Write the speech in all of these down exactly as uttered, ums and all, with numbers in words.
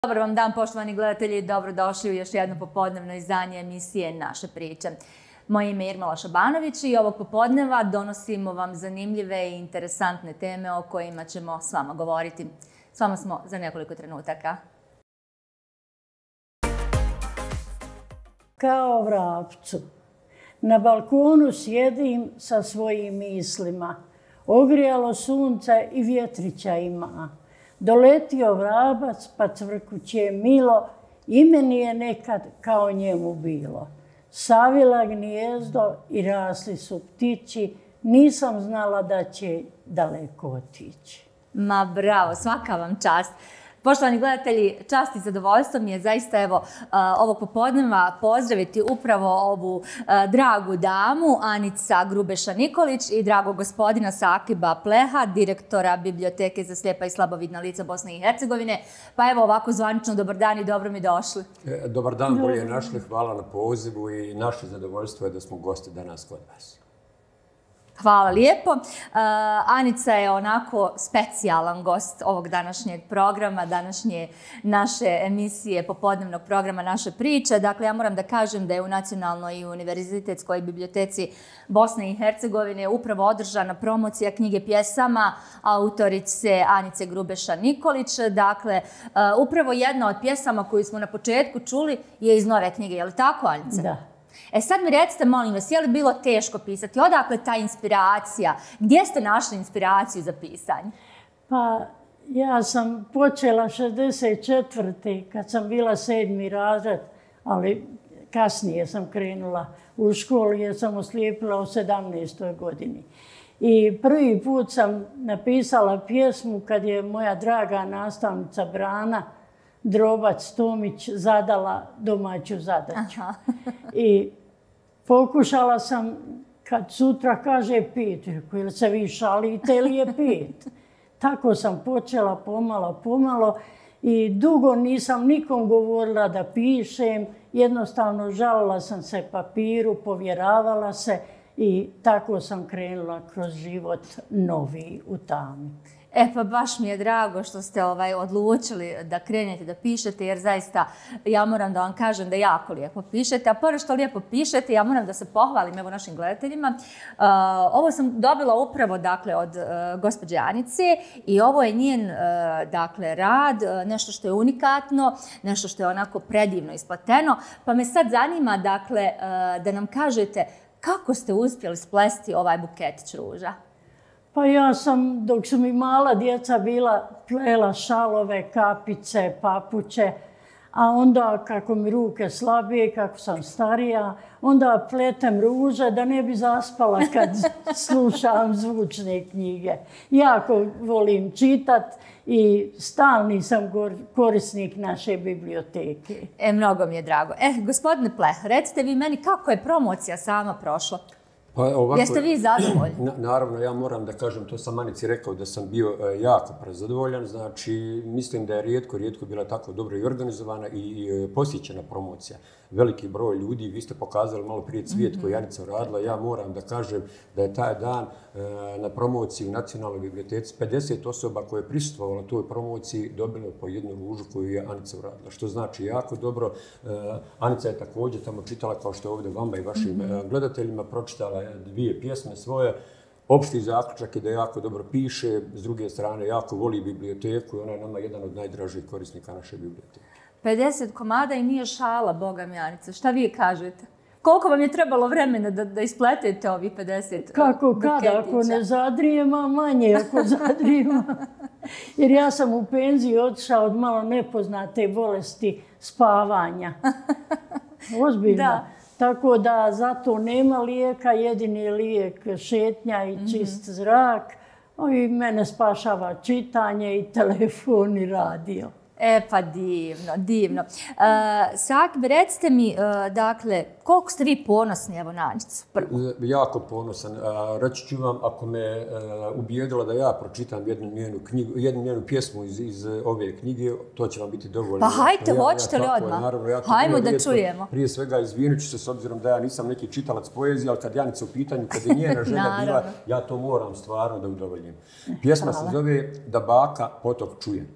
Dobar vam dan, poštovani gledatelji, i dobrodošli u još jedno popodnevno izdanje emisije Naše priče. Moje ime je Irmala Šabanović i ovog popodneva donosimo vam zanimljive i interesantne teme o kojima ćemo s vama govoriti. S vama smo za nekoliko trenutaka. Kao vrapcu. Na balkonu sjedim sa svojim mislima. Ogrijalo sunce i vjetrića ima. Doletio vrabac, pa cvrkuće milo, i meni je nekad kao njemu bilo. Savila gnijezdo i rasli su ptići, nisam znala da će daleko otići. Ma bravo, svaka vam čast. Poštovani gledatelji, čast i zadovoljstvo mi je zaista evo ovog popodneva pozdraviti upravo ovu dragu damu, Anica Grubeša-Nikolić, i dragog gospodina Sakiba Pleha, direktora Biblioteke za slijepa i slabovidna lica Bosne i Hercegovine. Pa evo ovako zvanično, dobar dan i dobro mi došli. Dobar dan, bolje našli, hvala na pozivu i naše zadovoljstvo je da smo gosti danas kod vas. Hvala lijepo. Anica je onako specijalan gost ovog današnjeg programa, današnje naše emisije, popodnevnog programa Naše priče. Dakle, ja moram da kažem da je u Nacionalnoj i univerzitetskoj biblioteci Bosne i Hercegovine upravo održana promocija knjige pjesama autorice Anice Grubeša-Nikolić. Dakle, upravo jedna od pjesama koju smo na početku čuli je iz nove knjige. Je li tako, Anice? Da. E sad mi recite, molim vas, je li bilo teško pisati? Odakle ta inspiracija? Gdje ste našli inspiraciju za pisanje? Pa ja sam počela šezdeset četvrte kad sam bila sedmi razred, ali kasnije sam krenula u školu jer sam oslijepila u sedamnaestoj godini. I prvi put sam napisala pjesmu kad je moja draga nastavnica Brana Drobac-Tomić zadala domaću zadaću. I pokušala sam, kad sutra kaže pet, ili se vi šalite ili je pet. Tako sam počela pomalo, pomalo i dugo nisam nikom govorila da pišem. Jednostavno žalila sam se papiru, povjeravala se i tako sam krenula kroz život novi u tami. E pa baš mi je drago što ste ovaj, odlučili da krenete da pišete, jer zaista ja moram da vam kažem da jako lijepo pišete. A pored što lijepo pišete, ja moram da se pohvalim evo našim gledateljima. Uh, ovo sam dobila upravo dakle, od uh, gospođe Anice i ovo je njen uh, dakle, rad, uh, nešto što je unikatno, nešto što je onako predivno isplateno. Pa me sad zanima dakle, uh, da nam kažete kako ste uspjeli splesti ovaj buketić ruža? Pa ja sam, dok su mi mala djeca bila, plela šalove, kapice, papuče, a onda kako mi ruke slabije, kako sam starija, onda pletem ruže da ne bi zaspala kad slušam zvučne knjige. Jako volim čitat i stalni sam korisnik naše biblioteke. E, mnogo mi je drago. E, gospodine Pleh, recite vi meni kako je promocija sama prošla? Pa ovako, jeste vi zadovoljni? Na, naravno, ja moram da kažem, to sam Anici rekao da sam bio e, jako prezadovoljan. Znači, mislim da je rijetko, rijetko bila tako dobro i organizovana i, i posjećena promocija. Veliki broj ljudi, vi ste pokazali malo prije cvijet koji je Anica radila. Ja moram da kažem da je taj dan e, na promociji u Nacionalnoj biblioteci pedeset osoba koje je prisustvovalo toj promociji dobilo po jednu ružu koju je Anica uradila. Što znači jako dobro. E, Anica je također tamo čitala, kao što je ovdje vama i vašim mm-hmm. gledateljima, pročitala dvije pjesme svoje. Opšti zaključak je da jako dobro piše, s druge strane jako voli biblioteku i ona je nama jedan od najdražih korisnika naše biblioteke. pedeset komada i nije šala, Boga mi, Anice. Šta vi kažete? Koliko vam je trebalo vremena da, da ispletete ovih pedeset Kako, buketića? kada, ako ne zadrijem, a manje ako zadrijem. Jer ja sam u penziji otišla od malo nepoznate bolesti spavanja. Ozbiljno. Da. Tako da zato nema lijeka, jedini lijek šetnja i čist mm-hmm. zrak. I mene spašava čitanje i telefon i radio. E pa divno, divno. Uh, Sakib, recite mi, uh, dakle, koliko ste vi ponosni, evo, na Anicu? Jako ponosan. Uh, reći ću vam, ako me uh, ubijedila da ja pročitam jednu njenu, knjigu, jednu njenu pjesmu iz, iz ove knjige, to će vam biti dovoljno. Pa hajte, ja, hoćete ja, li tako, odmah? Naravno, ja hajmo da rijetko, čujemo. Prije svega izvinut ću se s obzirom da ja nisam neki čitalac poezije, ali kad Anica u pitanju, kad je njena želja bila, ja to moram stvarno da udovoljim. Pjesma se zove Da baka potok čuje.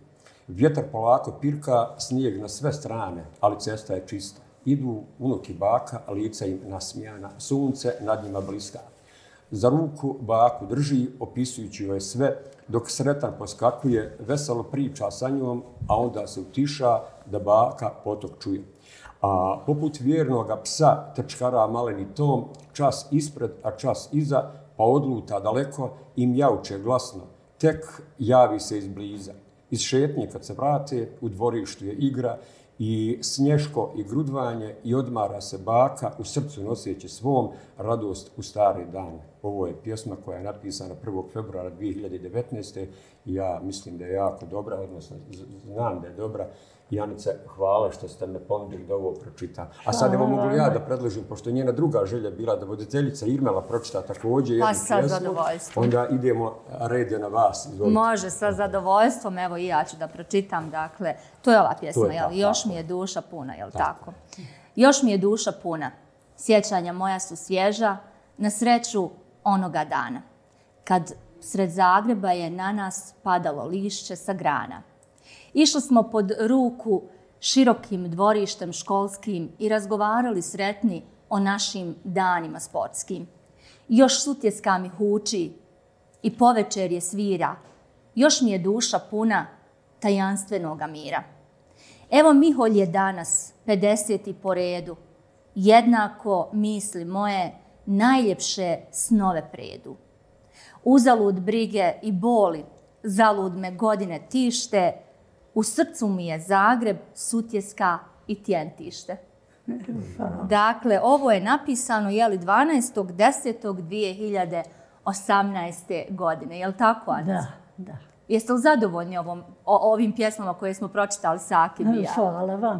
Vjetar polako pirka, snijeg na sve strane, ali cesta je čista. Idu unuk i baka, lica im nasmijana, sunce nad njima bliska. Za ruku baku drži, opisujući joj sve, dok sretan poskakuje, veselo priča sa njom, a onda se utiša da baka potok čuje. A poput vjernoga psa trčkara maleni tom, čas ispred, a čas iza, pa odluta daleko i mjauče glasno. Tek javi se izbliza. Iz šetnje kad se vrate, u dvorištu je igra i snješko i grudvanje i odmara se baka u srcu noseći svom radost u stare dane. Ovo je pjesma koja je napisana prvog februara dvije hiljade devetnaeste i ja mislim da je jako dobra, odnosno znam da je dobra. Janice, hvala što ste me ponudili da ovo pročitam. A sad evo mogu li ja da predložim, pošto je njena druga želja bila da voditeljica Irmela pročita također jednu pa, pjesmu, onda idemo red na vas. Izvolite. Može, sa zadovoljstvom, evo i ja ću da pročitam. Dakle, to je ova pjesma, je, jel? da, Još tako. mi je duša puna, jel tako? tako? Još mi je duša puna, sjećanja moja su svježa, na sreću onoga dana, kad sred Zagreba je na nas padalo lišće sa grana. Išli smo pod ruku širokim dvorištem školskim i razgovarali sretni o našim danima sportskim. Još sutjeska mi huči i povečerje svira. Još mi je duša puna tajanstvenoga mira. Evo Miholj je danas, pedeseti po redu. Jednako misli moje najljepše snove predu. Uzalud brige i boli, zalud me godine tište, u srcu mi je Zagreb, sutjeska i tjentište. Dakle, ovo je napisano jeli, dvanaestog desetog dvije hiljade osamnaeste. godine. Je li tako, Anica? Da, da. Jeste li zadovoljni ovom, o, ovim pjesmama koje smo pročitali sa Akim i ja? Hvala vam.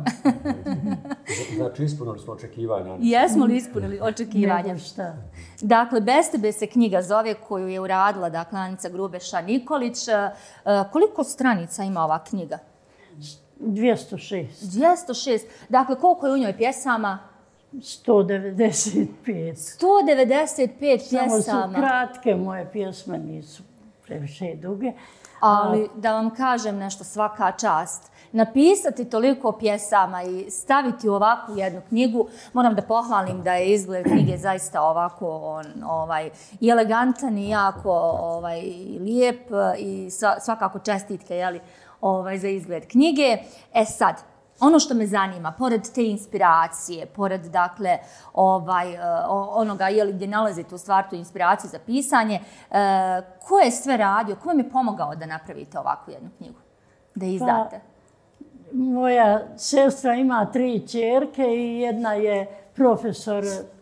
Znači, ispunili smo očekivanja. Jesmo li ispunili očekivanja? Nego šta. Dakle, Bez tebe se knjiga zove, koju je uradila dakle, Anica Grubeša Nikolić. E, koliko stranica ima ova knjiga? dvjesto šest. dvjesto šest. Dakle, koliko je u njoj pjesama? sto devedeset pet. sto devedeset pet Samo pjesama. su kratke, moje pjesme nisu previše duge. Ali da vam kažem nešto, svaka čast. Napisati toliko pjesama i staviti u ovakvu jednu knjigu, moram da pohvalim da je izgled knjige zaista ovako on, ovaj, i elegantan i jako ovaj, lijep i svakako čestitke jeli, ovaj, za izgled knjige. E sad, ono što me zanima, pored te inspiracije, pored dakle, ovaj, onoga jeli, gdje nalazite u stvari tu inspiraciju za pisanje, eh, ko je sve radio, ko vam je pomogao da napravite ovakvu jednu knjigu, da je izdate? Pa, moja sestra ima tri ćerke i jedna je profesor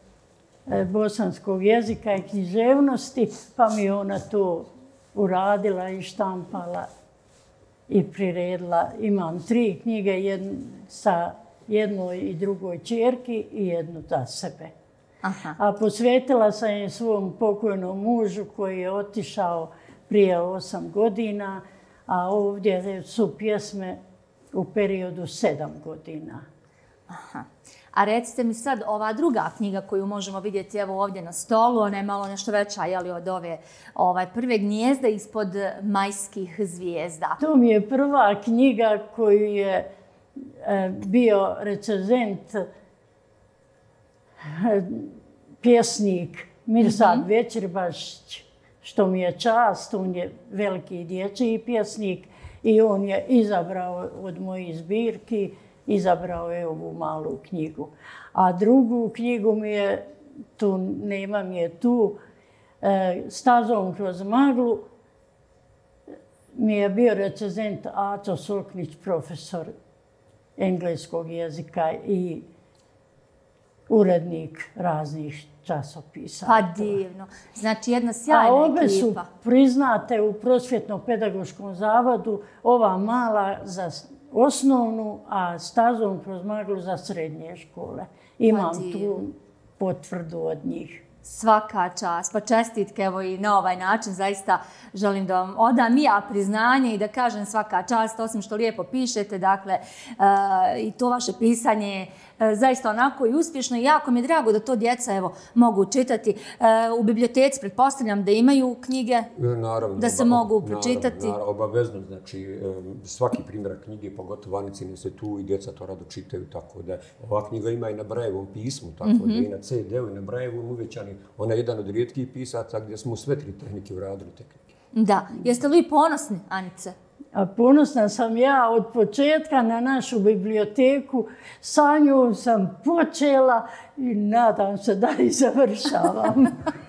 bosanskog jezika i književnosti, pa mi ona to uradila i štampala i priredila. Imam tri knjige jedn, sa jednoj i drugoj ćerki i jednu za sebe. Aha. A posvetila sam je svom pokojnom mužu koji je otišao prije osam godina, a ovdje su pjesme u periodu sedam godina. Aha. A recite mi sad, ova druga knjiga koju možemo vidjeti evo ovdje na stolu, ona je malo nešto veća jeli, od ove ovaj, prve Gnijezda ispod majskih zvijezda. To mi je prva knjiga koju je e, bio recenzent e, pjesnik Mirsad mm-hmm. Večirbašić, što mi je čast, on je veliki dječji pjesnik i on je izabrao od mojih zbirki, izabrao je ovu malu knjigu. A drugu knjigu mi je, tu nemam je tu, e, Stazom kroz maglu, mi je bio recenzent Aco Soknić, profesor engleskog jezika i urednik raznih časopisa. Pa divno. Znači jedna sjajna ekipa. A obe ekipa. su priznate u Prosvjetno-pedagoškom zavodu, ova mala za osnovnu, a Stazom kroz maglu za srednje škole. Imam tu potvrdu od njih. Svaka čast, pa čestitke, evo i na ovaj način zaista želim da vam odam i ja priznanje i da kažem svaka čast, osim što lijepo pišete, dakle, i to vaše pisanje je zaista onako i uspješno i jako mi je drago da to djeca, evo, mogu čitati. U biblioteci pretpostavljam da imaju knjige, naravno, da se oba, mogu pročitati. Naravno, naravno, obavezno, znači svaki primjerak knjige, pogotovo Anicine se tu i djeca to rado čitaju, tako da ova knjiga ima i na Brajevom pismu, tako mm-hmm. da i na ce de u i na Brajevom uvećani. Ona je jedan od rijetkih pisaca gdje smo sve tri tehnike uradili tehnike. Da. Jeste li vi ponosni, Anice? A ponosna sam ja od početka na našu biblioteku. Sa njom sam počela i nadam se da i završavam.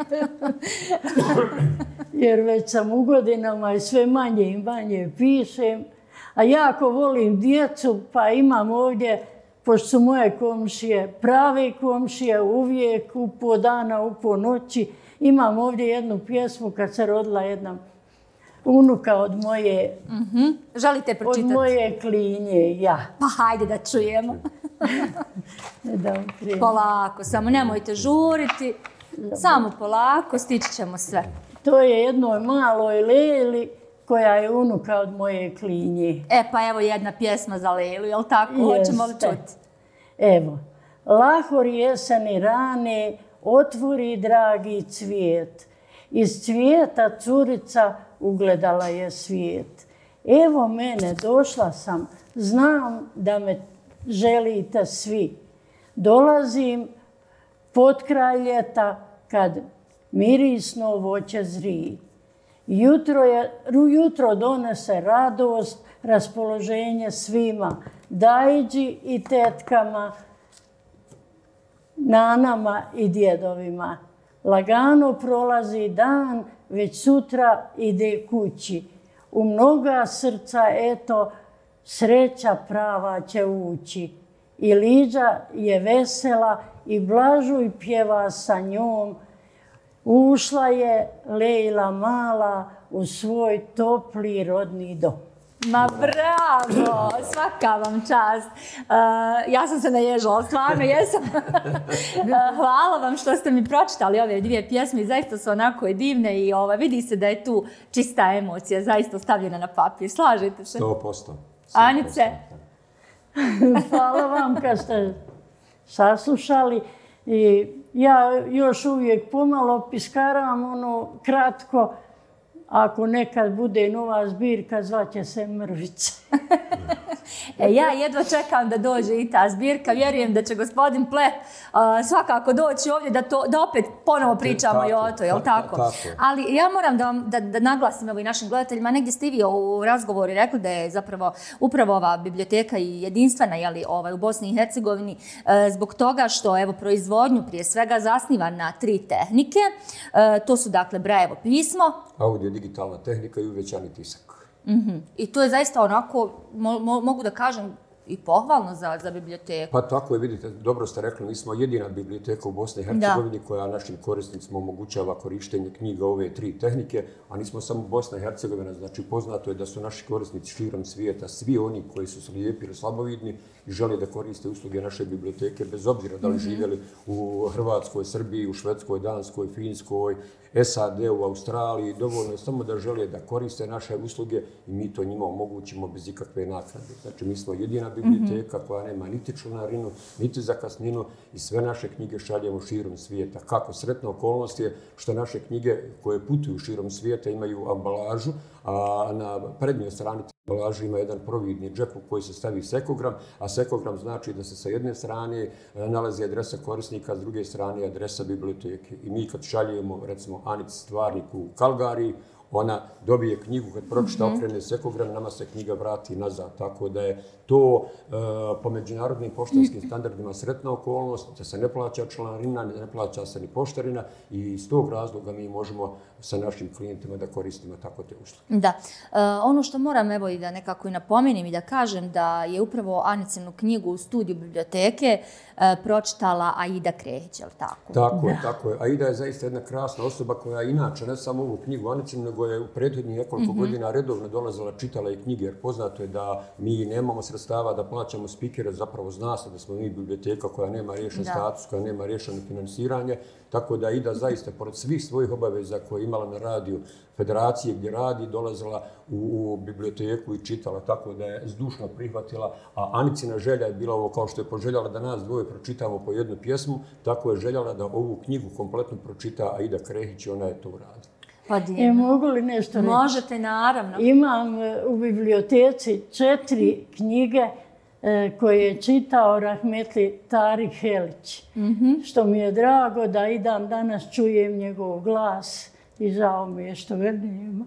Jer već sam u godinama i sve manje i manje pišem. A jako volim djecu, pa imam ovdje, pošto su moje komšije prave komšije, uvijek u po dana, u po noći. Imam ovdje jednu pjesmu kad se rodila jedna unuka od moje... Mm-hmm. Želite pročitati? Od moje klinje, ja. Pa hajde da čujemo. Da polako, samo nemojte žuriti. Samo polako, stići ćemo sve. To je jednoj maloj Leli koja je unuka od moje klinje. E pa evo jedna pjesma za Lelu, jel tako? Jeste. Hoćemo li čuti? Evo. Lahor jeseni rane, otvori dragi cvijet. Iz cvijeta curica ugledala je svijet. Evo mene, došla sam, znam da me želite svi. Dolazim pod kraj ljeta kad mirisno voće zri. Jutro, je, jutro donese radost, raspoloženje svima, dajđi i tetkama, nanama i djedovima. Lagano prolazi dan, već sutra ide kući. U mnoga srca, eto, sreća prava će ući. I Liđa je vesela i Blažuj pjeva sa njom. Ušla je Lejla mala u svoj topli rodni dom. Ma bravo, svaka vam čast. Uh, ja sam se naježala, stvarno jesam. uh, hvala vam što ste mi pročitali ove dvije pjesme, zaista su onako i divne i ova, vidi se da je tu čista emocija, zaista stavljena na papir. Slažete se? sto posto. Anice? Hvala vam kad ste saslušali. I ja još uvijek pomalo piskaram ono kratko. Ako nekad bude nova zbirka, zvaće se Mrvice. E, ja jedva čekam da dođe i ta zbirka. Vjerujem da će gospodin Pleh uh, svakako doći ovdje da, to, da opet ponovo pričamo tako, i o to, jel tako? tako? Ali ja moram da, vam, da, da naglasim evo i našim gledateljima, negdje ste vi u razgovoru rekli da je zapravo upravo ova biblioteka i jedinstvena jeli, ovaj, u Bosni i Hercegovini uh, zbog toga što evo proizvodnju prije svega zasniva na tri tehnike. Uh, to su dakle Brajevo pismo, audio digitalna tehnika i uvećani tisak. Mm-hmm. I to je zaista onako, mo, mo, mogu da kažem, i pohvalno za, za biblioteku. Pa tako je, vidite, dobro ste rekli, mi smo jedina biblioteka u Bosni i Hercegovini da. koja našim korisnicima omogućava korištenje knjiga ove tri tehnike, a nismo samo Bosna i Hercegovina, znači poznato je da su naši korisnici širom svijeta, svi oni koji su slijepi ili slabovidni i žele da koriste usluge naše biblioteke, bez obzira da li mm-hmm. živjeli u Hrvatskoj, Srbiji, u Švedskoj, Danskoj, Finskoj, es a de, u Australiji, dovoljno je samo da žele da koriste naše usluge i mi to njima omogućimo bez ikakve naknade. Znači, mi smo jedina biblioteka mm-hmm. koja nema niti članarinu, niti zakasninu i sve naše knjige šaljemo širom svijeta. Kako sretna okolnost je što naše knjige koje putuju širom svijeta imaju ambalažu, a na prednjoj strani ambalaže ima jedan providni džep u koji se stavi sekogram, a sekogram znači da se sa jedne strane nalazi adresa korisnika, s druge strane adresa biblioteke. I mi kad šaljemo, recimo, Anici Stvarnik u Kalgariji, ona dobije knjigu, kad pročita mm-hmm. okrene sekogram, nama se knjiga vrati nazad. Tako da je to e, po međunarodnim poštanskim standardima sretna okolnost, da se ne plaća članarina, ne plaća se ni poštarina i iz tog razloga mi možemo sa našim klijentima da koristimo tako te usluge. Da. E, ono što moram evo i da nekako i napomenem i da kažem da je upravo Anicinu knjigu u studiju biblioteke e, pročitala Aida Krehić, je li tako? Tako je, tako je. Aida je zaista jedna krasna osoba koja inače ne samo ovu knjigu Anicinu, nego nego je u prethodnih nekoliko mm-hmm. godina redovno dolazila, čitala i knjige, jer poznato je da mi nemamo sredstava da plaćamo spikere, zapravo zna se da smo mi biblioteka koja nema riješen status, koja nema riješeno finansiranje, tako da Ida zaista, pored svih svojih obaveza koje je imala na radiju Federacije gdje radi, dolazila u, u biblioteku i čitala, tako da je zdušno prihvatila, a Anicina želja je bila ovo kao što je poželjala da nas dvoje pročitamo po jednu pjesmu, tako je željela da ovu knjigu kompletno pročita Aida Krehić i ona je to uradila. Pa e, mogu li nešto reći? Možete, naravno. Imam u biblioteci četiri knjige koje je čitao rahmetli Tarik Helić. Mm-hmm. Što mi je drago da i dan danas čujem njegov glas i žao mi je što ga nema.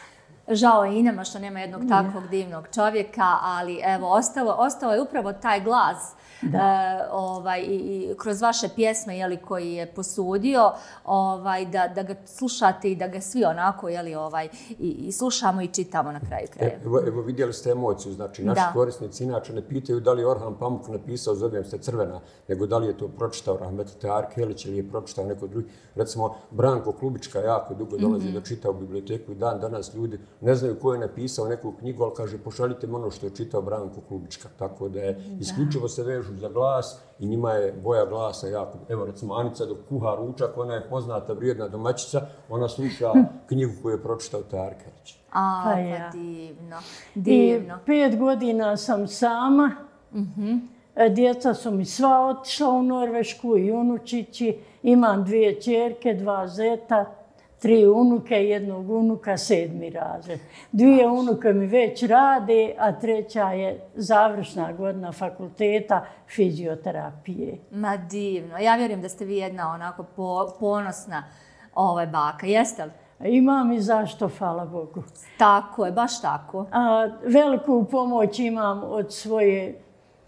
Žao je i nama što nema jednog takvog divnog čovjeka, ali evo, ostalo, ostao je upravo taj glas da. E, ovaj, i, i kroz vaše pjesme jeli, koji je posudio, ovaj, da, da ga slušate i da ga svi onako jeli, ovaj, i, i slušamo i čitamo na kraju kraja. Evo, evo vidjeli ste emociju, znači naši da. korisnici inače ne pitaju da li je Orhan Pamuk napisao Zovem se crvena, nego da li je to pročitao rahmetli Tarik Helić ili je pročitao neko drugi. Recimo, Branko Klubička jako dugo dolazi mm-hmm. da čita u biblioteku i dan danas ljudi ne znaju ko je napisao neku knjigu, ali kaže pošaljite mi ono što je čitao Branko Klubička. Tako da je isključivo se vežu za glas i njima je boja glasa jako. Evo recimo Anica dok kuha ručak, ona je poznata vrijedna domaćica, ona sluša knjigu koju je pročitao Tarik Helić. A, pa ja. divno, divno. I pet godina sam sama, mm-hmm. djeca su mi sva otišla u Norvešku i unučići, imam dvije ćerke, dva zeta, tri unuke, jednog unuka, sedmi razred. Dvije unuke mi već rade, a treća je završna godina fakulteta fizioterapije. Ma divno. Ja vjerujem da ste vi jedna onako po, ponosna ovaj, baka. Jeste li? Imam i zašto, hvala Bogu. Tako je, baš tako. A, veliku pomoć imam od svoje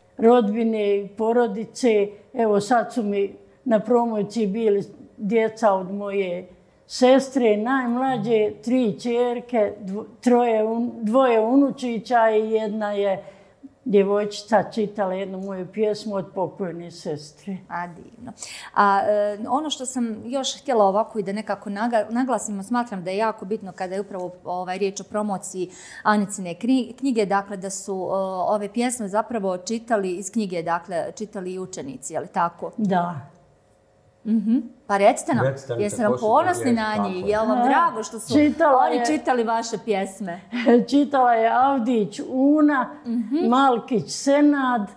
rodbine i porodice. Evo sad su mi na promociji bili djeca od moje sestre, najmlađe, tri ćerke, troje, dvoje unučića i jedna je djevojčica čitala jednu moju pjesmu od pokojne sestre. A, divno. A e, ono što sam još htjela ovako i da nekako naglasimo, smatram da je jako bitno kada je upravo ovaj, riječ o promociji Anicine knjige, dakle da su o, ove pjesme zapravo čitali iz knjige, dakle čitali i učenici, je li tako? Da. Mm-hmm. Pa recite nam, jeste nam ponosni na njih? Je li vam drago što su čitala oni je, čitali vaše pjesme? Čitala je Avdić Una, mm-hmm. Malkić Senad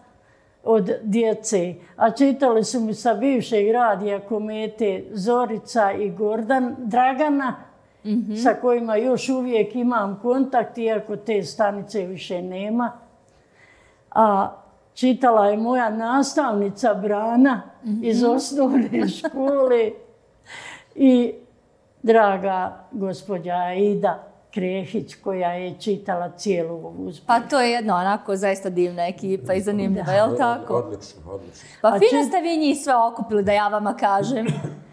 od djece. A čitali su mi sa bivšeg radija Komete Zorica i Gordan Dragana, mm-hmm. sa kojima još uvijek imam kontakt, iako te stanice više nema. A čitala je moja nastavnica Brana mm-hmm. iz osnovne škole i draga gospođa Aida Krehić koja je čitala cijelu ovu zbirku. Pa to je jedna onako zaista divna ekipa i zanimljiva, je li tako? Odlično, odlično. Pa fino ste vi njih sve okupili, da ja vama kažem.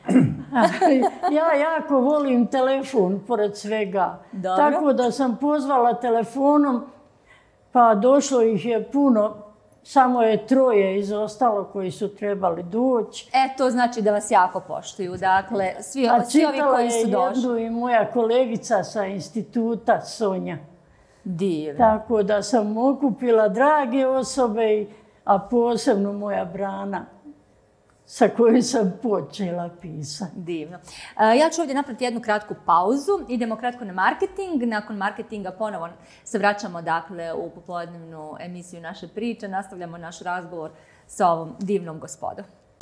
Ja jako volim telefon, pored svega. Dobro. Tako da sam pozvala telefonom, pa došlo ih je puno. Samo je troje izostalo koji su trebali doći. E, to znači da vas jako poštuju. Dakle, svi, svi ovi koji su došli. A čitala je jednu i moja kolegica sa instituta, Sonja. Divno. Tako da sam okupila drage osobe, a posebno moja Brana, sa kojoj sam počela pisati. Divno. Ja ću ovdje napraviti jednu kratku pauzu. Idemo kratko na marketing. Nakon marketinga ponovo se vraćamo dakle, u popodnevnu emisiju Naše priče. Nastavljamo naš razgovor sa ovom divnom gospodom.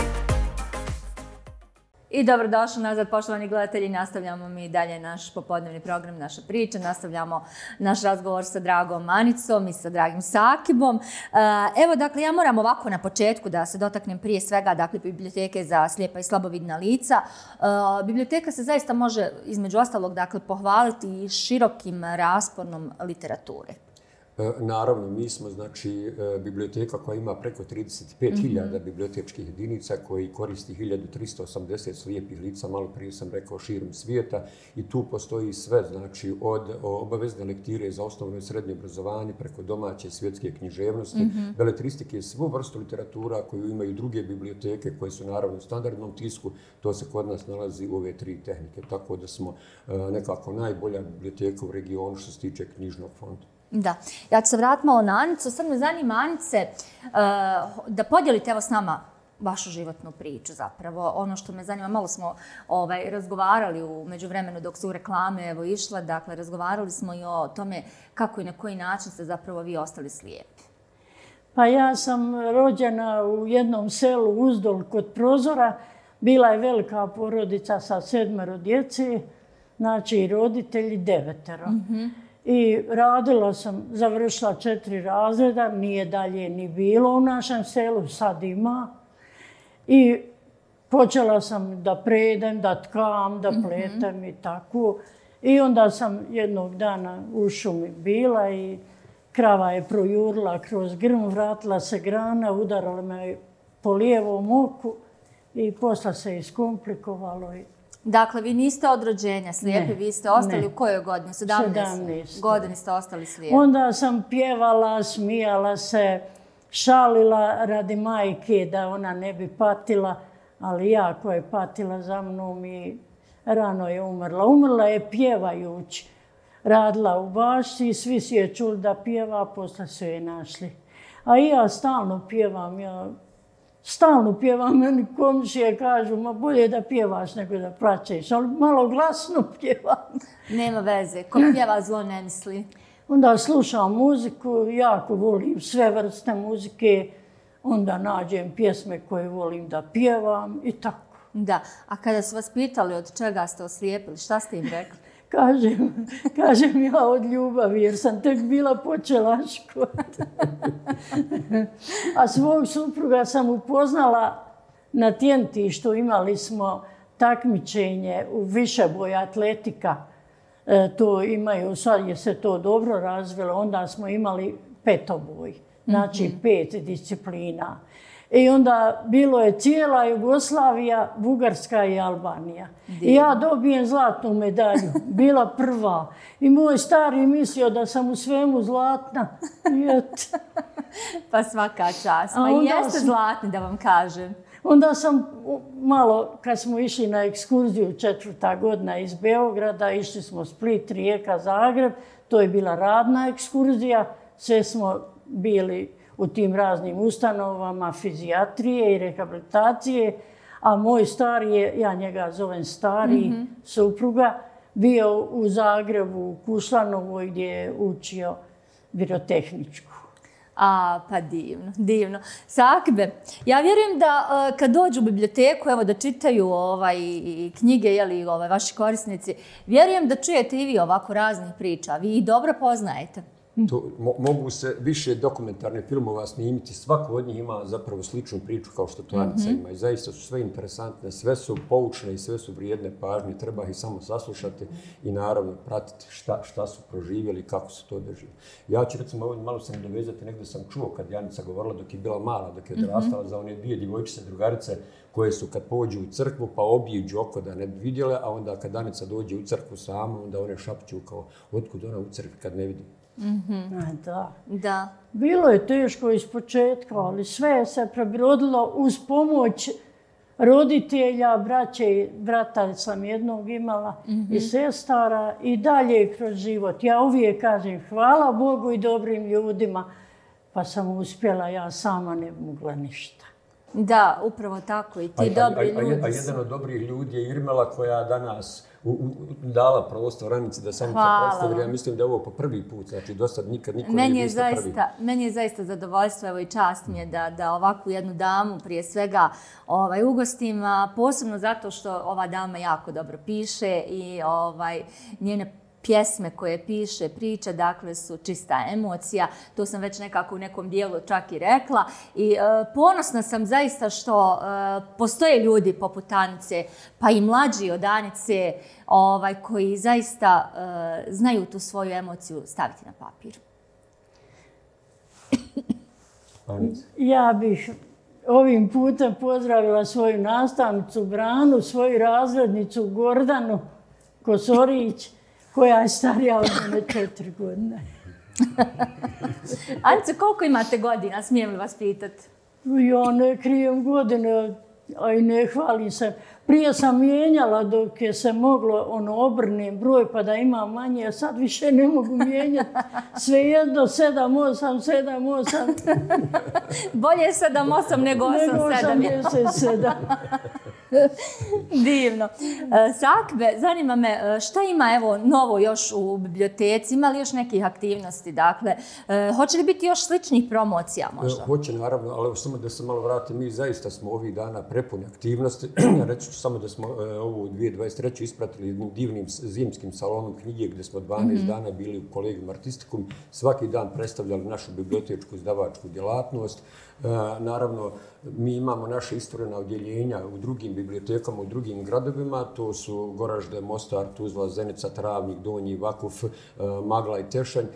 I dobrodošli nazad, poštovani gledatelji. Nastavljamo mi dalje naš popodnevni program, Naša priča. Nastavljamo naš razgovor sa dragom Anicom i sa dragim Sakibom. Evo, dakle, ja moram ovako na početku da se dotaknem prije svega, dakle, biblioteke za slijepa i slabovidna lica. Biblioteka se zaista može, između ostalog, dakle, pohvaliti i širokim rasporom literature. Naravno, mi smo, znači, biblioteka koja ima preko trideset pet hiljada bibliotečkih jedinica koji koristi hiljadu trista osamdeset slijepih lica, malo prije sam rekao širom svijeta, i tu postoji sve, znači, od obavezne lektire za osnovno i srednje obrazovanje preko domaće svjetske književnosti, beletristike, svu vrstu literatura koju imaju druge biblioteke koje su naravno u standardnom tisku, to se kod nas nalazi u ove tri tehnike, tako da smo nekako najbolja biblioteka u regionu što se tiče knjižnog fonda. Da, ja ću se vratiti malo na Anicu. Sad me zanima, Anice, da podijelite evo s nama vašu životnu priču zapravo. Ono što me zanima, malo smo ovaj, razgovarali u međuvremenu dok su reklame evo išle, dakle razgovarali smo i o tome kako i na koji način ste zapravo vi ostali slijepi. Pa ja sam rođena u jednom selu Uzdol kod Prozora. Bila je velika porodica sa sedmero djece, znači roditelji devetero. Mm-hmm. I radila sam, završila četiri razreda, nije dalje ni bilo u našem selu, sad ima. I počela sam da predem, da tkam, da pletem i tako. I onda sam jednog dana u šumi bila i krava je projurila kroz grm, vratila se grana, udarala me po lijevom oku i posle se iskomplikovalo. Dakle, vi niste od rođenja slijepi, vi ste ostali ne. U kojoj godini? sedamnaest godini ste ostali slijepi. Onda sam pjevala, smijala se, šalila radi majke da ona ne bi patila, ali jako je patila za mnom i rano je umrla. Umrla je pjevajući. Radila u bašci i svi su je čuli da pjeva, a posle su je našli. A i ja stalno pjevam, ja Stalno pjevam, meni komšije kažu, ma bolje da pjevaš nego da plačeš, ali malo glasno pjevam. Nema veze, ko pjeva zlo ne misli. Onda slušam muziku, jako volim sve vrste muzike, onda nađem pjesme koje volim da pjevam i tako. Da, a kada su vas pitali od čega ste oslijepili, šta ste im rekli? Kažem, kažem ja od ljubavi, jer sam tek bila počela školat. A svog supruga sam upoznala na tjentištu. Imali smo takmičenje u višeboj atletika. E, to imaju, sad je se to dobro razvilo, onda smo imali petoboj, znači mm-hmm. pet disciplina. I onda bilo je cijela Jugoslavija, Bugarska i Albanija. Divno. I ja dobijem zlatnu medalju, bila prva. I moj stari mislio da sam u svemu zlatna. Pa svaka čast. Pa i jeste sam, zlatni, da vam kažem. Onda sam malo, kad smo išli na ekskurziju četvrta godina iz Beograda, išli smo Split, Rijeka, Zagreb. To je bila radna ekskurzija. Sve smo bili u tim raznim ustanovama fizijatrije i rehabilitacije, a moj stari je, ja njega zovem stari, mm-hmm. supruga, bio u Zagrebu, u Kuslanovoj gdje je učio birotehničku. A, pa divno, divno. Sakbe, ja vjerujem da uh, kad dođu u biblioteku, evo da čitaju ovaj, knjige, jeli, ovaj, vaši korisnici, vjerujem da čujete i vi ovako raznih priča, vi ih dobro poznajete. To, mo, mogu se više dokumentarne filmova snimiti, svako od njih ima zapravo sličnu priču kao što to Anica mm-hmm. ima i zaista su sve interesantne, sve su poučne i sve su vrijedne pažnje, treba ih samo saslušati i naravno pratiti šta, šta su proživjeli i kako su to doživjeli. Ja ću recimo ovdje malo sam dovezati, negdje sam čuo kad Anica govorila dok je bila mala, dok je odrastala mm-hmm. za one dvije djevojčice, drugarice koje su kad pođu u crkvu pa obiđu oko da ne bi vidjele, a onda kad Anica dođe u crkvu sama, onda one šapću kao otkud ona u crkvi kad ne vidi. Mm-hmm. Da. Da. Bilo je teško iz početka, ali sve se prebrodilo uz pomoć roditelja, braće, brata sam jednog imala mm-hmm. i sestara i dalje kroz život. Ja uvijek kažem hvala Bogu i dobrim ljudima, pa sam uspjela, ja sama ne mogla ništa. Da, upravo tako i ti a, dobri a, a, ljudi. A, a jedan od dobrih ljudi je Irmela koja danas u, u, dala prostor Anici da sam predstavlja. Ja mislim da je ovo po prvi put, znači do sad nikad niko meni nije je isto zaista, prvi. Meni je zaista zadovoljstvo, evo i čast mi je da, da ovakvu jednu damu prije svega ovaj, ugostim, posebno zato što ova dama jako dobro piše i ovaj, njene pjesme koje piše, priče, dakle su čista emocija. To sam već nekako u nekom dijelu čak i rekla. I e, ponosna sam zaista što e, postoje ljudi poput Anice, pa i mlađi od Anice, ovaj, koji zaista e, znaju tu svoju emociju staviti na papir. Ja bih ovim putem pozdravila svoju nastavnicu Branu, svoju razrednicu Gordanu Kosorić, koja je starija od mene četiri godine. Anice, koliko imate godina, smijem li vas pitati? Ja ne krijem godine, a i ne hvalim se. Prije sam mijenjala dok je se moglo ono obrnem broj pa da imam manje, a sad više ne mogu mijenjati. Svejedno sedam osam, sedam osam. Bolje sedam osam nego osam sedam. Nego osamdeset sedam. Divno. Sakbe, zanima me šta ima evo novo još u biblioteci, ima li još nekih aktivnosti, dakle, hoće li biti još sličnih promocija možda? Hoće naravno, ali samo da se malo vratim, mi zaista smo ovih dana prepuni aktivnosti. Reći ću samo da smo ovu dvije tisuće dvadeset treće ispratili jednim divnim zimskim salonom knjige gdje smo dvanaest mm-hmm. dana bili u Kolegium Artisticum, svaki dan predstavljali našu bibliotečku izdavačku djelatnost. E, naravno, mi imamo naše istorena odjeljenja u drugim bibliotekama, u drugim gradovima, to su Goražde, Mostar, Tuzla, Zenica, Travnik, Donji, Vakuf, e, Magla i Tešanj.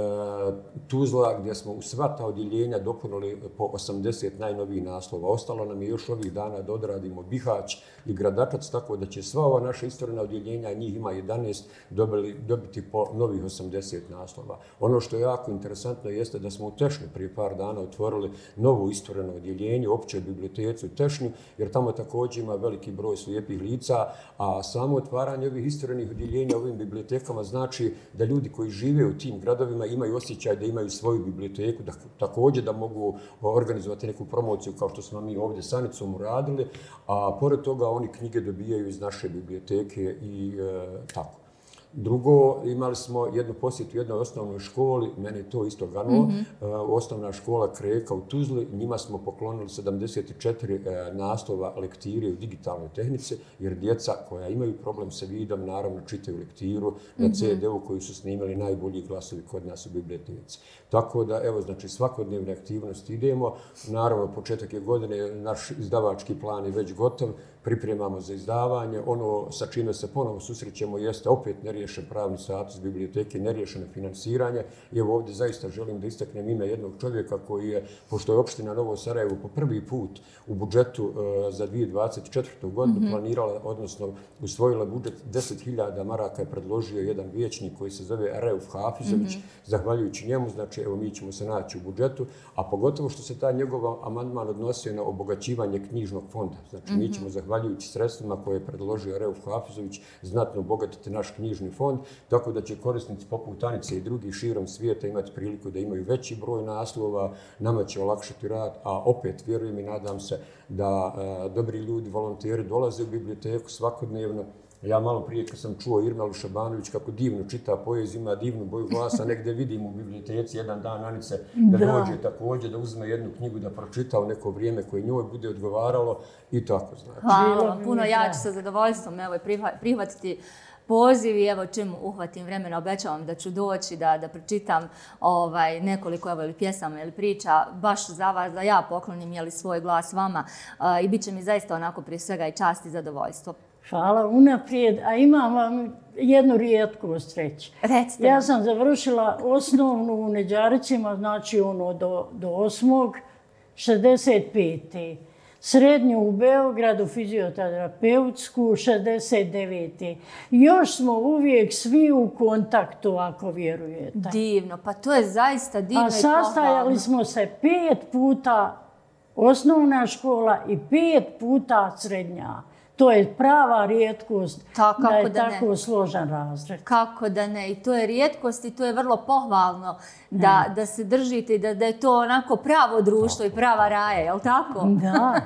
Tuzla, gdje smo u sva ta odjeljenja dopunili po osamdeset najnovijih naslova. Ostalo nam je još ovih dana da odradimo Bihać i Gradačac, tako da će sva ova naša istorena odjeljenja, njih ima jedanaest, dobili, dobiti po novih osamdeset naslova. Ono što je jako interesantno jeste da smo u Tešnju prije par dana otvorili novo istoreno odjeljenje u općoj biblioteci u Tešnju, jer tamo također ima veliki broj slijepih lica, a samo otvaranje ovih istorenih odjeljenja u ovim bibliotekama znači da ljudi koji žive u tim gradovima imaju osjećaj da imaju svoju biblioteku, da također da mogu organizovati neku promociju kao što smo mi ovdje s Anicom uradili, a pored toga oni knjige dobijaju iz naše biblioteke i e, tako. Drugo, imali smo jednu posjetu u jednoj osnovnoj školi, mene je to isto ganulo, mm-hmm. osnovna škola Kreka u Tuzli, njima smo poklonili sedamdeset četiri naslova lektire u digitalnoj tehnici, jer djeca koja imaju problem sa vidom, naravno čitaju lektiru na ce de u koju su snimali najbolji glasovi kod nas u biblioteci. Tako da, evo, znači, svakodnevne aktivnosti idemo, naravno, početak je godine, naš izdavački plan je već gotov, pripremamo za izdavanje. Ono sa čime se ponovo susrećemo jeste opet neriješen pravni status biblioteke, neriješeno finansiranje. I evo ovdje zaista želim da istaknem ime jednog čovjeka koji je, pošto je opština Novo Sarajevo po prvi put u budžetu uh, za dvije tisuće dvadeset četvrtu godinu mm-hmm. planirala, odnosno usvojila budžet deset hiljada maraka, je predložio jedan vijećnik koji se zove Reuf Hafizović. Mm-hmm. Zahvaljujući njemu, znači evo mi ćemo se naći u budžetu, a pogotovo što se taj njegov amandman odnosio na obogaćivanje knjižnog fonda. Znači mm-hmm. mi ćemo zahvaljujući sredstvima koje je predložio Reuf Hafizović znatno obogatiti naš knjižni fond, tako da će korisnici poput Anice i drugih širom svijeta imati priliku da imaju veći broj naslova, nama će olakšati rad, a opet vjerujem i nadam se da a, dobri ljudi, volonteri dolaze u biblioteku svakodnevno. Ja malo prije kad sam čuo Irmelu Šabanović kako divno čita poeziju, ima divnu boju glasa, negdje vidim u biblioteci jedan dan Anice da, da dođe također, da uzme jednu knjigu da pročita u neko vrijeme koje njoj bude odgovaralo i tako znači. Hvala vam puno, ja ću sa zadovoljstvom evo, prihvatiti poziv i evo čim uhvatim vremena obećavam da ću doći da, da pročitam ovaj, nekoliko evo, ili pjesama ili priča baš za vas, da ja poklonim jeli, svoj glas vama uh, i bit će mi zaista onako prije svega i čast i zadovoljstvo. Hvala unaprijed, a imam vam jednu rijetkost reći. Recite. Ja sam završila osnovnu u Neđaricima, znači ono do, do osmog, šezdeset pete. Srednju u Beogradu, fizioterapeutsku, šezdeset devete. Još smo uvijek svi u kontaktu, ako vjerujete. Divno, pa to je zaista divno i pohvalno. A sastajali smo se pet puta osnovna škola i pet puta srednja. To je prava rijetkost Ta, da je da tako ne. složen razred. Kako da ne? I to je rijetkost i to je vrlo pohvalno da, da se držite i da, da je to onako pravo društvo tako. I prava raja, je li tako? Da.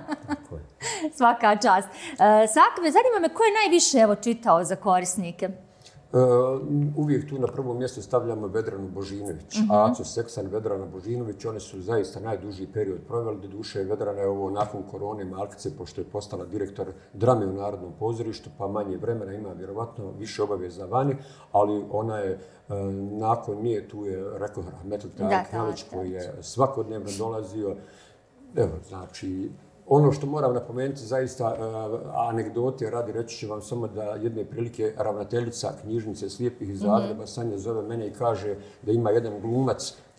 Svaka čast. Uh, Sakve, zanima me ko je najviše evo, čitao za korisnike? Uh, uvijek tu na prvom mjestu stavljamo Vedranu Božinović, mm-hmm. Aco Seksan, Vedrana Božinović, oni su zaista najduži period proveli, do duše Vedrana je ovo nakon korone malkice, pošto je postala direktor drame u Narodnom pozorištu, pa manje vremena ima vjerovatno više obaveza vani, ali ona je uh, nakon nje tu je, rekao Rahmetli Tajak Knjalić, koji je svakodnevno dolazio, evo, znači, ono što moram napomenuti, zaista uh, anegdote radi, reći ću vam samo da jedne prilike ravnateljica knjižnice slijepih iz Zagreba, mm-hmm. Sanja, zove mene i kaže da ima jedan glumac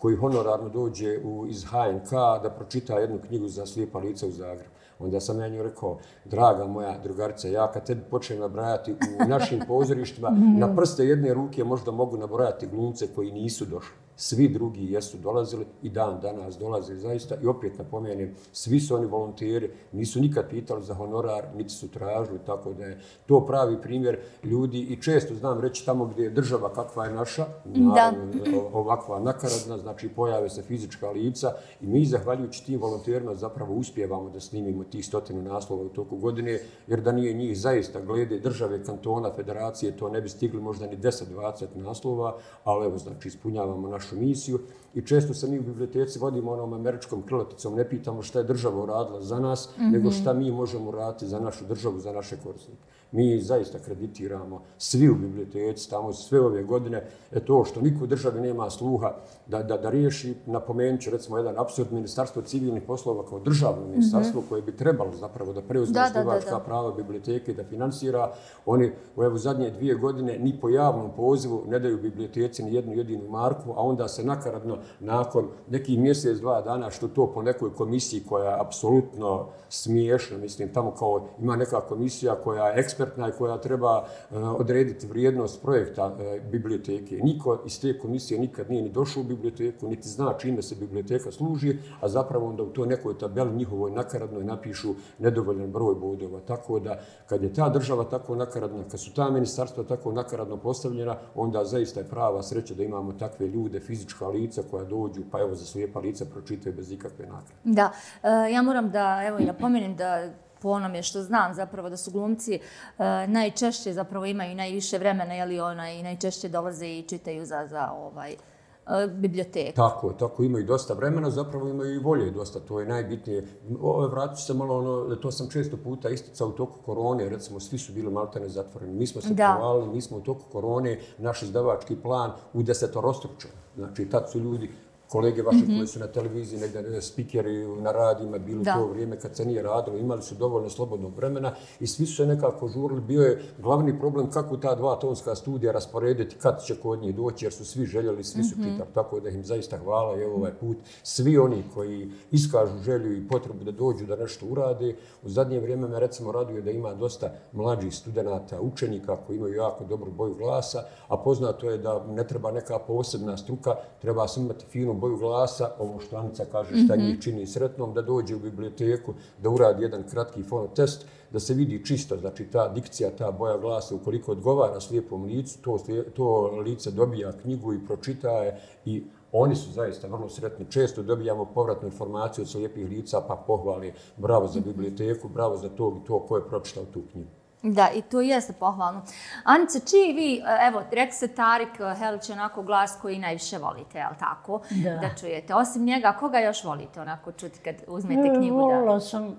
koji honorarno dođe u, iz H N K da pročita jednu knjigu za slijepa lica u Zagrebu. Onda sam ja nju rekao, draga moja drugarica, ja kad tebi počnem nabrajati u našim pozorištima, na prste jedne ruke možda mogu nabrojati glumce koji nisu došli. Svi drugi jesu dolazili i dan danas dolaze zaista. I opet napomenem, svi su oni volonteri, nisu nikad pitali za honorar, niti su tražili, tako da je to pravi primjer ljudi. I često znam reći tamo gdje je država kakva je naša, naravno, ovakva nakaradna, znači pojave se fizička lica i mi zahvaljujući tim volonterima zapravo uspijevamo da snimimo tih stotinu naslova u toku godine, jer da nije njih zaista glede države, kantona, federacije, to ne bi stigli možda ni deset dvadeset naslova, ali evo, znači, ispunjavamo našu misiju i često se mi u biblioteci vodimo onom američkom krilaticom, ne pitamo šta je država uradila za nas, mm-hmm. nego šta mi možemo uraditi za našu državu, za naše korisnike. Mi zaista kreditiramo svi u biblioteci, tamo sve ove godine, je to što niko u državi nema sluha da, da, da riješi. Napomenut ću recimo jedan apsurd, Ministarstvo civilnih poslova kao državno ministarstvo mm-hmm. koje bi trebalo zapravo da preuzme osnivačka prava biblioteke, da finansira. Oni u evo zadnje dvije godine ni po javnom pozivu ne daju biblioteci ni jednu jedinu marku, a onda se nakaradno nakon nekih mjesec, dva dana, što to po nekoj komisiji koja je apsolutno smiješna, mislim, tamo kao ima neka komisija koja je ekspertna i koja treba uh, odrediti vrijednost projekta uh, biblioteke. Niko iz te komisije nikad nije ni došao u biblioteku, niti zna čime se biblioteka služi, a zapravo onda u toj nekoj tabeli njihovoj nakaradnoj napišu nedovoljan broj bodova. Tako da, kad je ta država tako nakaradna, kad su ta ministarstva tako nakaradno postavljena, onda zaista je prava sreća da imamo takve ljude, fizička lica koja dođu, pa evo za slijepa lica pročitaju bez ikakve nagrade. Da, uh, ja moram da, evo i napomenem da po onome što znam zapravo da su glumci uh, najčešće zapravo imaju najviše vremena, jeli ona i najčešće dolaze i čitaju za, za ovaj uh, biblioteku. Tako, tako imaju dosta vremena, zapravo imaju i volje dosta, to je najbitnije. Vratit ću se malo, ono, to sam često puta isticao u toku korone, recimo svi su bili maltene zatvoreni. Mi smo se provalili, mi smo u toku korone naš izdavački plan u desetorostručen. Znači, tad su ljudi, kolege vaše mm-hmm. koji su na televiziji, negdje spikeri na radijima, bili da. u to vrijeme kad se nije radilo, imali su dovoljno slobodnog vremena i svi su se nekako žurili. Bio je glavni problem kako ta dva tonska studija rasporediti, kad će kod njih doći, jer su svi željeli, svi su mm-hmm. čitali. Tako da im zaista hvala i ovaj put. Svi oni koji iskažu želju i potrebu da dođu da nešto urade. U zadnje vrijeme me recimo raduje da ima dosta mlađih studenata, učenika koji imaju jako dobru boju glasa, a poznato je da ne treba neka posebna struka, treba se imati finu boju glasa, ovo što Anica kaže šta njih čini sretnom, da dođe u biblioteku, da uradi jedan kratki fonotest, da se vidi čisto, znači ta dikcija, ta boja glasa, ukoliko odgovara slijepom licu, to, to lice dobija knjigu i pročita je i oni su zaista vrlo sretni. Često dobijamo povratnu informaciju od slijepih lica, pa pohvali bravo za biblioteku, bravo za to i to ko je pročitao tu knjigu. Da, i to jeste pohvalno. Anice, čiji vi, evo, rekli ste Tarik Helić je onako glas koji najviše volite, je li tako? Da. Da čujete. Osim njega, koga još volite onako čuti kad uzmete knjigu? E, volila sam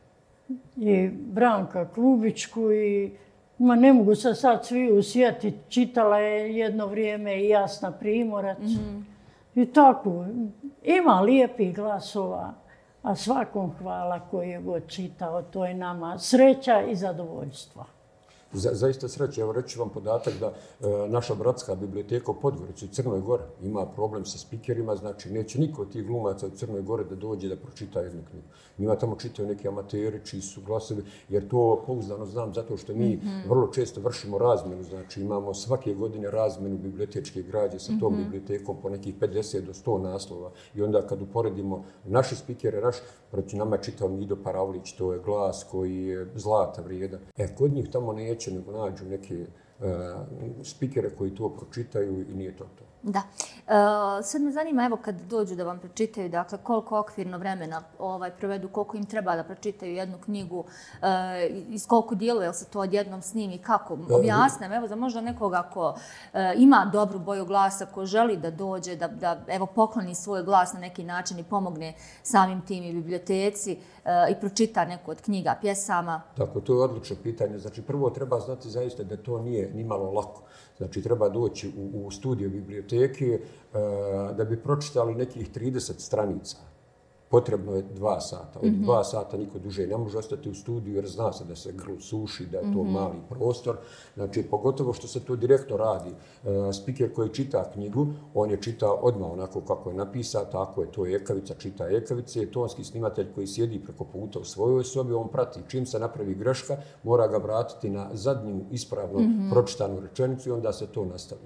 i Branka Klubičku i ma ne mogu se sad svi usjetiti. Čitala je jedno vrijeme i Jasna Primorac. Mm-hmm. I tako, ima lijepih glasova. A svakom hvala koji je god čitao, to je nama sreća i zadovoljstvo. Za, zaista sreće. Evo reći vam podatak da e, naša bratska biblioteka u Podgorici u Crnoj Gori ima problem sa spikerima, znači neće niko od tih glumaca u Crnoj Gori da dođe da pročita jednu knjigu. Njima tamo čitaju neki amateri čiji su glasovi, jer to pouzdano znam zato što mi mm-hmm. vrlo često vršimo razmenu, znači imamo svake godine razmenu bibliotečke građe sa tom mm-hmm. bibliotekom po nekih pedeset do sto naslova i onda kad uporedimo naše spikere, naš, protiv nama je čitao Mido Paravlić, to je glas koji je zlata vrijedan. E, kod njih tamo neće nego nađu neke uh, spikere koji to pročitaju i nije to to. Da. Uh, sad me zanima, evo, kad dođu da vam pročitaju, dakle, koliko okvirno vremena ovaj, provedu, koliko im treba da pročitaju jednu knjigu, uh, iz koliko dijelova, jel se to odjednom snimi, kako? Objasnem, evo, za možda nekoga ko uh, ima dobru boju glasa, ko želi da dođe, da, da evo, pokloni svoj glas na neki način i pomogne samim tim i biblioteci uh, i pročita neku od knjiga, pjesama. Tako, to je odlično pitanje. Znači, prvo treba znati zaista da to nije ni malo lako. Znači, treba doći u, u studio biblioteke uh, da bi pročitali nekih trideset stranica. potrebno je dva sata. Od mm-hmm. dva sata niko duže ne može ostati u studiju jer zna se da se grl suši, da je to mm-hmm. mali prostor. Znači, pogotovo što se to direktno radi. E, spiker koji čita knjigu, on je čita odmah onako kako je napisao, tako je to ekavica, čita ekavice. Tonski snimatelj koji sjedi preko puta u svojoj sobi, on prati. Čim se napravi greška, mora ga vratiti na zadnju ispravno mm-hmm. pročitanu rečenicu i onda se to nastavlja.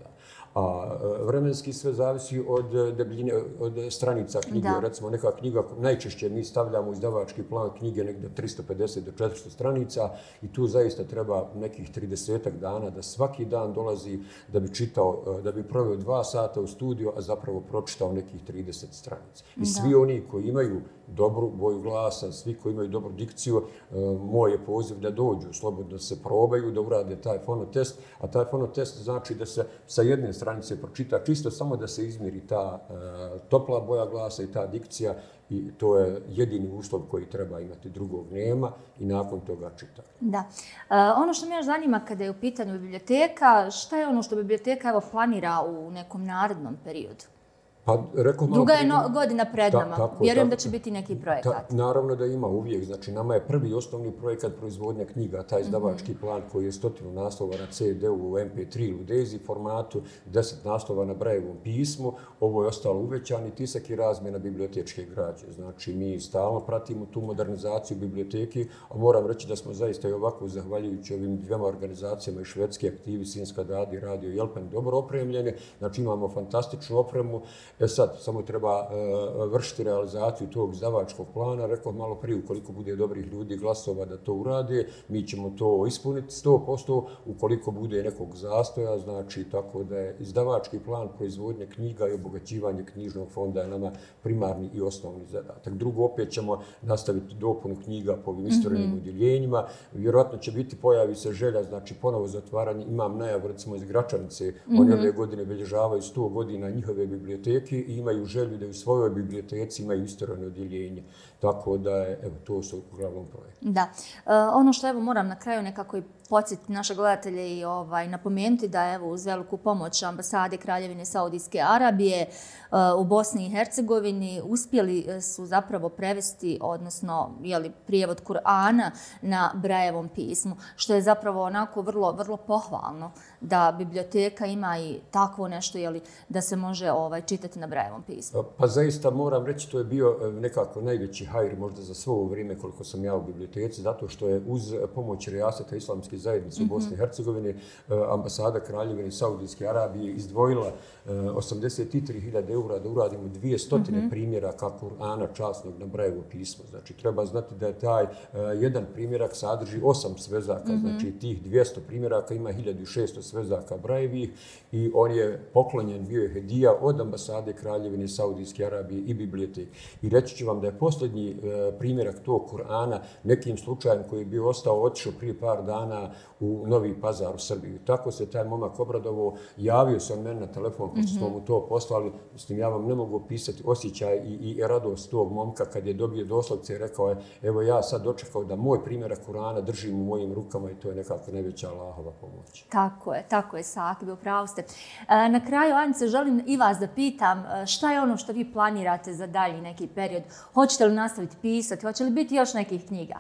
A vremenski sve zavisi od debljine, od stranica knjige. Da. Recimo, neka knjiga, najčešće mi stavljamo u izdavački plan knjige negdje tristo pedeset do četiristo stranica i tu zaista treba nekih tridesetak dana da svaki dan dolazi da bi čitao, da bi proveo dva sata u studiju, a zapravo pročitao nekih trideset stranica. I svi da. Oni koji imaju dobru boju glasa, svi koji imaju dobru dikciju, moj je poziv da dođu, slobodno se probaju, da urade taj fonotest, a taj fonotest znači da se sa jedne stranice pročita čisto samo da se izmiri ta uh, topla boja glasa i ta dikcija i to je jedini uslov koji treba imati, drugog nema i nakon toga čita. Da. Uh, ono što me još zanima kada je u pitanju biblioteka, šta je ono što biblioteka evo planira u nekom narednom periodu? Pa, rekao, Druga je no, godina pred nama. Ta, tako, Vjerujem tako, da će biti neki projekat. Ta, naravno da ima uvijek. Znači, nama je prvi osnovni projekat proizvodnja knjiga, taj izdavački mm-hmm. plan koji je stotinu naslova na ce de u, u em pe tri ili u dezi formatu, deset naslova na Brailleovom pismu. Ovo je ostalo uvećani tisak i razmjena bibliotečke građe. Znači, mi stalno pratimo tu modernizaciju biblioteki, a moram reći da smo zaista i ovako, zahvaljujući ovim dvema organizacijama i švedski aktivi, Sinska Dadi, Radio Jelpen, dobro opremljene. Znači, imamo fantastičnu opremu. E sad, samo treba uh, vršiti realizaciju tog izdavačkog plana. Rekao malo prije, ukoliko bude dobrih ljudi glasova da to urade, mi ćemo to ispuniti sto posto, ukoliko bude nekog zastoja, znači tako da je izdavački plan proizvodnje knjiga i obogaćivanje knjižnog fonda je nama primarni i osnovni zadatak. Drugo, opet ćemo nastaviti dopunu knjiga po ovim istorijnim mm-hmm. udjeljenjima. Vjerojatno će biti, pojavi se želja, znači ponovo zatvaranje. Imam najavu, recimo iz Gračanice, mm-hmm. oni ove godine obilježavaju sto godina njihove biblioteke i imaju želju da u svojoj biblioteci imaju istorijno odjeljenje. Tako da je, evo, to su uglavnom projekti. Da. E, ono što evo moram na kraju nekako i podsjetiti naše gledatelje i ovaj, napomenuti da evo uz veliku pomoć ambasade Kraljevine Saudijske Arabije e, u Bosni i Hercegovini uspjeli su zapravo prevesti, odnosno jeli, prijevod Kur'ana na Brailleovom pismu, što je zapravo onako vrlo, vrlo pohvalno da biblioteka ima i takvo nešto jeli, da se može ovaj, čitati na Brailleovom pismu. Pa zaista moram reći, to je bio nekako najveći hajr možda za svo vrijeme koliko sam ja u biblioteci, zato što je uz pomoć Rijaseta islamske zajednice mm-hmm. u Bosni i Hercegovini ambasada Kraljevine Saudijske Arabije izdvojila osamdeset tri hiljade eura da uradimo dvjesto mm-hmm. primjeraka Kur'ana časnog na Brailleovo pismo. Znači, treba znati da je taj uh, jedan primjerak sadrži osam svezaka, mm-hmm. znači tih dvjesto primjeraka ima hiljadu šesto svezaka Braillevih i on je poklonjen, bio je hedija od ambasade Kraljevine Saudijske Arabije i biblioteke. I reći ću vam da je posljednji uh, primjerak tog Kur'ana nekim slučajem koji je bio ostao otišao prije par dana u Novi Pazar u Srbiji. Tako se taj momak obradovao, javio se on meni na telefon, pošto smo mu to poslali, mislim, ja vam ne mogu opisati osjećaj i, i radost tog momka kad je dobio doslovce i rekao je, evo ja sad dočekao da moj primjerak Kur'ana držim u mojim rukama i to je nekako najveća Allahova pomoć. Tako je, tako je, Sakib, upravo ste. E, na kraju, Anice, želim i vas da pitam šta je ono što vi planirate za dalji neki period? Hoćete li nastaviti pisati? Hoće li biti još nekih knjiga?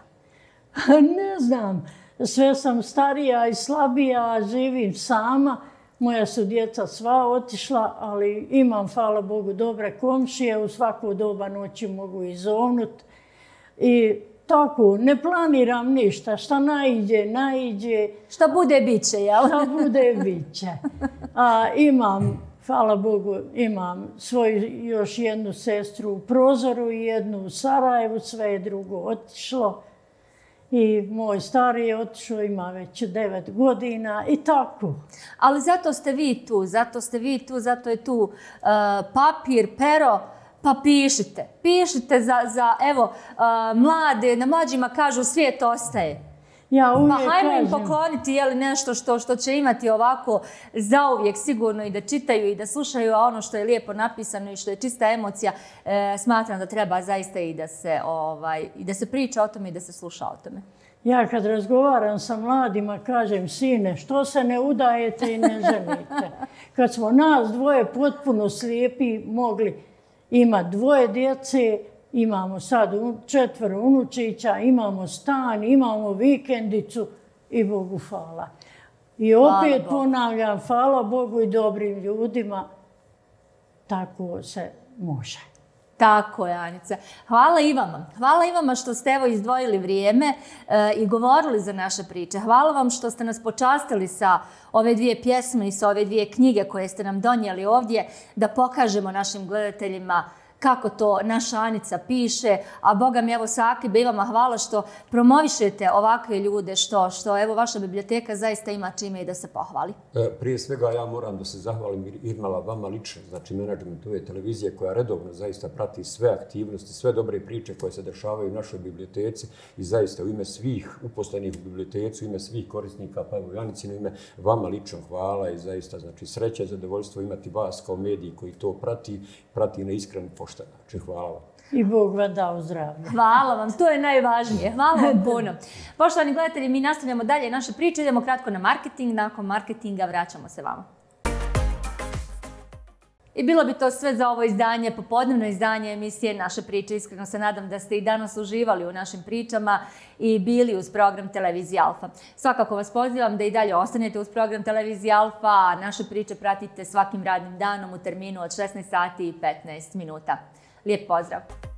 Ne znam. Sve sam starija i slabija, živim sama. Moja su djeca sva otišla, ali imam, hvala Bogu, dobre komšije. U svako doba noći mogu izovnut. I tako, ne planiram ništa. Šta naiđe, naiđe. Šta bude, bit će, jel? Šta bude, bit će. A imam, hvala Bogu, imam svoju još jednu sestru u Prozoru i jednu u Sarajevu. Sve je drugo otišlo. I moj stari je otišao, ima već devet godina i tako. Ali zato ste vi tu, zato ste vi tu, zato je tu uh, papir, pero, pa pišite. Pišite za, za evo, uh, mlade, na mlađima kažu svijet ostaje. Ja uvijek pa hajmo kažem. im pokloniti jeli, nešto što, što će imati ovako zauvijek sigurno i da čitaju i da slušaju, a ono što je lijepo napisano i što je čista emocija, e, smatram da treba zaista i da se, ovaj, i da se priča o tome i da se sluša o tome. Ja kad razgovaram sa mladima kažem, sine, što se ne udajete i ne ženite? Kad smo nas dvoje potpuno slijepi mogli imati dvoje djece imamo sad četvoro unučića, imamo stan, imamo vikendicu i Bogu hvala. I opet ponavljam, hvala Bogu i dobrim ljudima, tako se može. Tako je, Anica. Hvala i vama. Hvala i vama što ste evo izdvojili vrijeme e, i govorili za naše priče. Hvala vam što ste nas počastili sa ove dvije pjesme i sa ove dvije knjige koje ste nam donijeli ovdje da pokažemo našim gledateljima kako to naša Anica piše, a Boga mi evo Saki, i vama hvala što promovišete ovakve ljude, što, što evo vaša biblioteka zaista ima čime i da se pohvali. E, prije svega ja moram da se zahvalim Irmala vama lično, znači menadžmentu ove televizije koja redovno zaista prati sve aktivnosti, sve dobre priče koje se dešavaju u našoj biblioteci i zaista u ime svih uposlenih u biblioteci, u ime svih korisnika, pa evo i Anicino ime, vama lično hvala i zaista znači sreća i zadovoljstvo imati vas kao mediji koji to prati, prati na iskrenu poštenu. Znači, hvala vam. I Bog vam dao zdravlje. Hvala vam, to je najvažnije. Hvala vam puno. Poštovani gledatelji, mi nastavljamo dalje naše priče, idemo kratko na marketing, nakon marketinga vraćamo se vama. I bilo bi to sve za ovo izdanje, popodnevno izdanje emisije Naše priče. Iskreno se nadam da ste i danas uživali u našim pričama i bili uz program Televizije Alfa. Svakako vas pozivam da i dalje ostanete uz program Televizije Alfa, a naše priče pratite svakim radnim danom u terminu od šesnaest sati i petnaest minuta. Lijep pozdrav!